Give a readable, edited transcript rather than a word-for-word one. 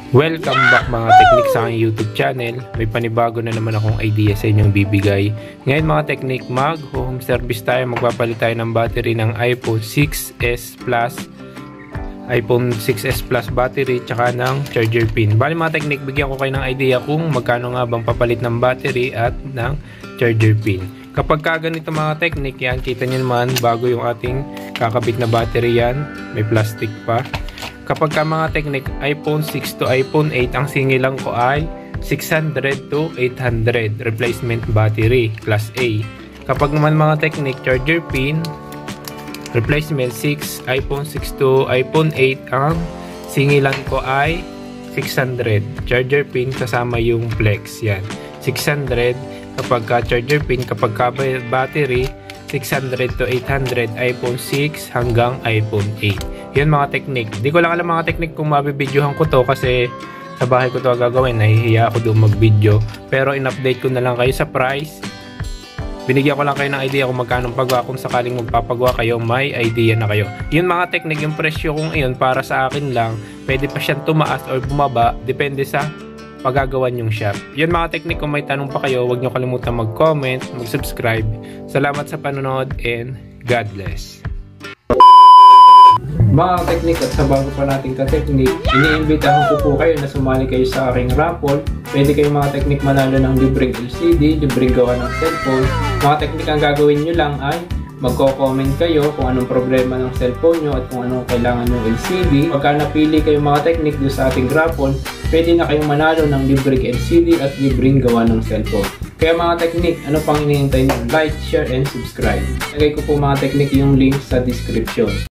Welcome back mga teknik sa aking YouTube channel. May panibago na naman akong idea sa inyong bibigay. Ngayon mga teknik, mag-home service tayo. Magpapalit tayo ng battery ng iPhone 6s Plus, iPhone 6s Plus battery, tsaka ng charger pin. Bali mga teknik, bigyan ko kayo ng idea kung magkano nga bang papalit ng battery at ng charger pin. Kapag ganito mga teknik, yan, kita nyo naman bago yung ating kakabit na battery yan. May plastic pa. Kapag mga teknik, iPhone 6 to iPhone 8, ang singilan ko ay 600 to 800 replacement battery, class A. Kapag naman mga teknik, charger pin, replacement 6, iPhone 6 to iPhone 8, ang singilan ko ay 600. Charger pin kasama yung flex, yan. 600 kapag charger pin, kapag battery, 600 to 800, iPhone 6 hanggang iPhone 8. Yun mga teknik. Di ko lang alam mga teknik kung mabibidyohan ko to kasi sa bahay ko to gagawin. Nahihiya ako doon mag-video. Pero in-update ko na lang kayo sa price. Binigyan ko lang kayo ng idea kung magkano paggawa. Kung sakaling magpapagawa kayo, may idea na kayo. Yun mga teknik, yung presyo kung iyon para sa akin lang. Pwede pa siyang tumaas or bumaba. Depende sa pagagawan yung shop. Yun mga teknik, kung may tanong pa kayo, huwag nyo kalimutan mag-comment, mag-subscribe. Salamat sa panonood and God bless. Mga teknik, at sa bago pa nating ka-teknik, iniimbitahan ko po kayo na sumali kayo sa aking raffle. Pwede kayo mga teknik manalo ng libreng LCD, libreng gawa ng cellphone. Mga teknik, ang gagawin nyo lang ay magko-comment kayo kung anong problema ng cellphone nyo at kung anong kailangan ng LCD. Pagka napili kayo mga teknik doon sa ating raffle, pwede na kayong manalo ng libreng LCD at libreng gawa ng cellphone. Kaya mga teknik, ano pang hinihintay nyo? Like, share, and subscribe. Lagay ko po mga teknik yung link sa description.